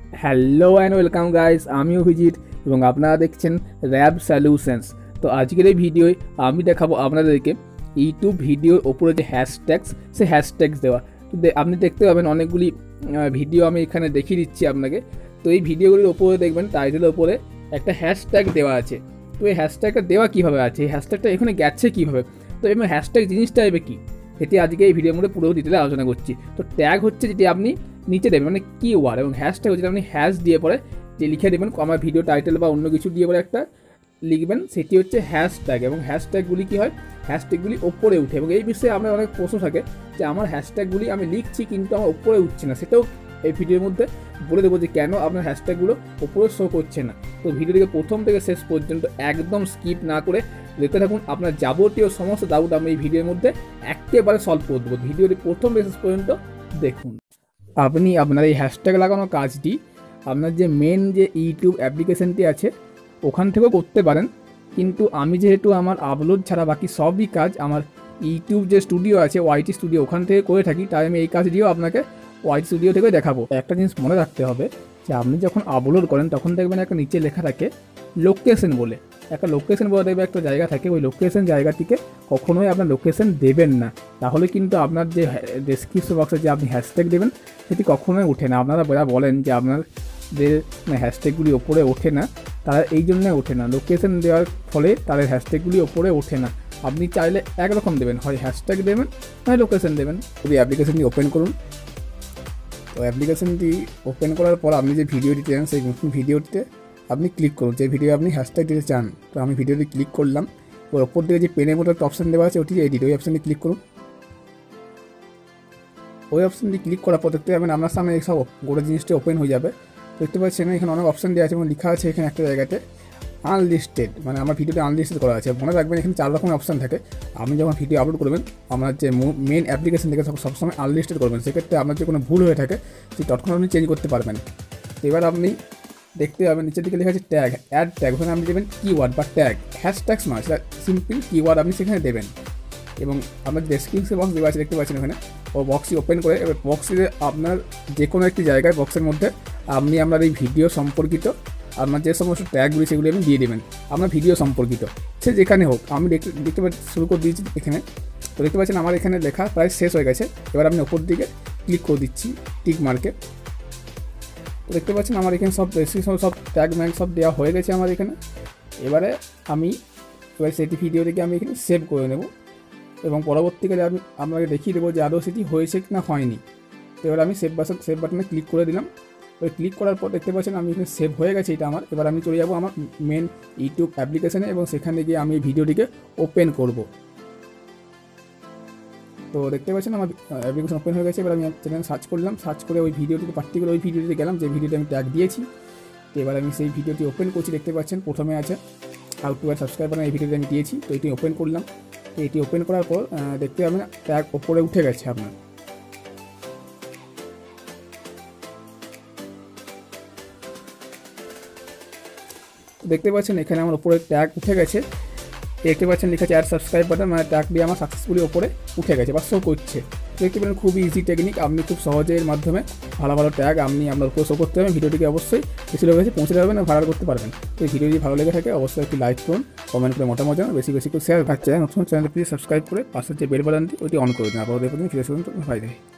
Hello and welcome guys, আমি অভিজিৎ এবং আপনারা দেখছেন র্যাব সলিউশনস। তো আজকের এই ভিডিওয় আমি দেখাবো আপনাদেরকে ইউটিউব ভিডিওর ওপরে যে হ্যাশট্যাগস, সে হ্যাশট্যাগস দেওয়া। তো আপনি দেখতে পাবেন অনেকগুলি ভিডিও আমি এখানে দেখিয়ে দিচ্ছি আপনাকে। তো এই ভিডিওগুলির ওপরে দেখবেন টাইটেলের ওপরে একটা হ্যাশট্যাগ দেওয়া আছে। তো এই হ্যাশট্যাগটা দেওয়া কীভাবে আছে, এই হ্যাশট্যাগটা এখানে গেছে কীভাবে, তো এবং হ্যাশট্যাগ জিনিসটা এবার কী, সেটি আজকে এই ভিডিওর মধ্যে পুরো ডিটেলে আলোচনা করছি। তো ট্যাগ হচ্ছে যেটি আপনি নিচে দেবেন, মানে কিওয়ার্ড, এবং হ্যাশট্যাগ হচ্ছে আপনি হ্যাশ দিয়ে পরে যে লিখে দেবেন আমার ভিডিও টাইটেল বা অন্য কিছু দিয়ে পরে একটা লিখবেন, সেটি হচ্ছে হ্যাশট্যাগ। এবং হ্যাশট্যাগুলি কী হয়, হ্যাশট্যাগুলি ওপরে উঠে, এবং এই বিষয়ে আমার অনেক প্রশ্ন থাকে যে আমার হ্যাশট্যাগুলি আমি লিখছি কিন্তু আমার ওপরে উঠছে না। সেটাও এই ভিডিওর মধ্যে বলে দেবো যে কেন আপনার হ্যাশট্যাগুলো ওপরে শো করছে না। তো ভিডিওটিকে প্রথম থেকে শেষ পর্যন্ত একদম স্কিপ না করে দেখতে থাকুন। আপনার যাবতীয় সমস্ত ডাউট আমি এই ভিডিওর মধ্যে একেবারে সলভ করে দেবো। ভিডিওটি প্রথম থেকে শেষ পর্যন্ত দেখুন। আপনি আপনার এই হ্যাশট্যাগ লাগানোর কাজটি আপনার যে মেন যে ইউটিউব অ্যাপ্লিকেশনটি আছে ওখান থেকেও করতে পারেন, কিন্তু আমি যেহেতু আমার আপলোড ছাড়া বাকি সবই কাজ আমার ইউটিউব যে স্টুডিও আছে ওয়াইটি স্টুডিও, ওখান থেকে করে থাকি, তাই আমি এই কাজটিও আপনাকে ওয়াইটি স্টুডিও থেকে দেখাবো। একটা জিনিস মনে রাখতে হবে যে আপনি যখন আপলোড করেন তখন দেখবেন একটা নিচে লেখা থাকে লোকেশন বলে, একটা লোকেশন বলে দেখবে একটা জায়গা থাকে, ওই লোকেশন জায়গাটিকে কখনোই আপনার লোকেশন দেবেন না, তাহলে কিন্তু আপনার যে ডেসক্রিপশন বক্সে যে আপনি হ্যাশট্যাগ দেবেন সেটি কখনোই ওঠে না। আপনারা যারা বলেন যে আপনার যে হ্যাশট্যাগুলি ওপরে ওঠে না, তারা এই জন্যই ওঠে না, লোকেশন দেওয়ার ফলে তাদের হ্যাশট্যাগুলি ওপরে ওঠে না। আপনি চাইলে একরকম দেবেন, হয় হ্যাশট্যাগ দেবেন নয় লোকেশন দেবেন। যদি অ্যাপ্লিকেশনটি ওপেন করুন, তো অ্যাপ্লিকেশনটি ওপেন করার পর আপনি যে ভিডিওটি চান সেই নতুন ভিডিওটিতে আপনি ক্লিক করুন, যে ভিডিও আপনি হ্যাশট্যাগ দিতে চান। তো আমি ভিডিওটি ক্লিক করলাম, ওর ওপর দিকে যে পেনের মতো একটা অপশান দেওয়া আছে ওটি এডিট, ওই অপশানটি ক্লিক করুন। ওই অপশানটি ক্লিক করার পর দেখতে পাবেন আপনার সামনে সব গোটা জিনিসটি ওপেন হয়ে যাবে। দেখতে পাচ্ছেন এখানে অনেক অপশান দেওয়া আছে এবং লেখা আছে এখানে একটা জায়গাতে আনলিস্টেড, মানে আমার ভিডিওটা আনলিস্টেড করা আছে। মনে রাখবেন এখানে 4 রকমের অপশান থাকে। আপনি যখন ভিডিও আপলোড করবেন আপনার যে মেন অ্যাপ্লিকেশন থেকে সবসময় আনলিস্টেড করবেন, সেক্ষেত্রে আপনার যে কোনো ভুল হয়ে থাকে সেই তৎক্ষণ আপনি চেঞ্জ করতে পারবেন। এবার আপনি দেখতে পাবেন নিচের দিকে লেখা আছে ট্যাগ, অ্যাড ট্যাগ, ওখানে আপনি দেবেন কিওয়ার্ড বা ট্যাগ, হ্যাশট্যাগস নয়, সেটা সিম্পল কিওয়ার্ড আপনি সেখানে দেবেন। এবং আপনার ডেসক্রিপশন বক্স দেওয়া আছে দেখতে পাচ্ছেন ওখানে, ও বক্সটি ওপেন করে এবার বক্সে আপনার যে কোনো একটি জায়গায় বক্সের মধ্যে আপনি আপনার এই ভিডিও সম্পর্কিত আপনার যে সমস্ত ট্যাগগুলি সেগুলি আপনি দিয়ে দেবেন আপনার ভিডিও সম্পর্কিত, সে যেখানে হোক। আমি দেখতে পাচ্ছি শুরু করে দিয়েছি এখানে। তো দেখতে পাচ্ছেন আমার এখানে লেখা প্রায় শেষ হয়ে গেছে। এবার আমি ওপর দিকে ক্লিক করে দিচ্ছি টিক মার্কে। তো দেখতে পাচ্ছেন আমার এখানে সব ডেসক্রিপশন সব ট্যাগ ম্যাগ সব দেওয়া হয়ে গেছে আমার এখানে। এবারে সেটি ভিডিওটিকে আমি এখানে সেভ করে নেব এবং পরবর্তীকালে আমি আপনাকে দেখিয়ে দেবো যে আদৌ সেটি হয়েছে কি না হয়নি। তো এবার আমি সেভ বাটনে ক্লিক করে দিলাম। ওই ক্লিক করার পর দেখতে পাচ্ছেন আমি এখানে সেভ হয়ে গেছে এটা আমার। এবার আমি চলে যাবো আমার মেন ইউটিউব অ্যাপ্লিকেশানে এবং সেখানে গিয়ে আমি এই ভিডিওটিকে ওপেন করব। তো দেখতে পাচ্ছেন আমার অ্যাপ্লিকেশন ওপেন হয়ে গেছে। এবার আমি চ্যানেল সার্চ করলাম, সার্চ করে ওই ভিডিওটিতে পার্টিকুলার ওই ভিডিওটিতে গেলাম যে ভিডিওটি আমি ট্যাগ দিয়েছি। তো এবার আমি সেই ভিডিওটি ওপেন করছি। দেখতে পাচ্ছেন প্রথমে আছে হাউ টু অ্যাড সাবস্ক্রাইবার, এই ভিডিওটি আমি দিয়েছি। তো এটি ওপেন করলাম। তো এটি ওপেন করার পর দেখতে পাবেন ট্যাগ ওপরে উঠে গেছে আপনার। দেখতে পাচ্ছেন এখানে আমার উপরে ট্যাগ উঠে গেছে। দেখতে পাচ্ছেন লেখা আছে অ্যাড সাবস্ক্রাইব বাটন, মানে ট্যাগটি আমার সাকসেসফুলি ওপরে উঠে গেছে বা শো করছে। দেখতে পাচ্ছেন খুবই ইজি টেকনিক, আপনি খুব সহজে এর মাধ্যমে ভালো ভালো ট্যাগ আপনি আপনার উপরে শো করতে পারবেন। ভিডিওটিকে অবশ্যই বেশি লোকের কাছে পৌঁছে যাবেন এবং ভাইরাল করতে পারবেন। তো এই ভিডিও যদি ভালো লেগে থাকে অবশ্যই একটি লাইক করুন, কমেন্ট করে মতামত জানান, বেশি বেশি করে শেয়ার। চ্যানেল নতুন চ্যানেল প্লিজ সাবস্ক্রাইব করে পাশের যে বেল বাটনটি ওইটি অন করে দিন। আবার ফিরে আসবেন, ভাই।